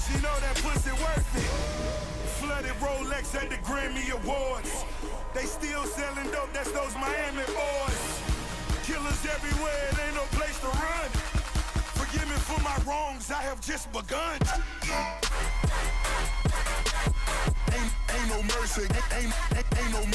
She know that pussy worth it. Flooded Rolex at the Grammy Awards. They still selling dope, that's those Miami boys. Killers everywhere, it ain't no place to run. Forgive me for my wrongs, I have just begun. Ain't no mercy, ain't no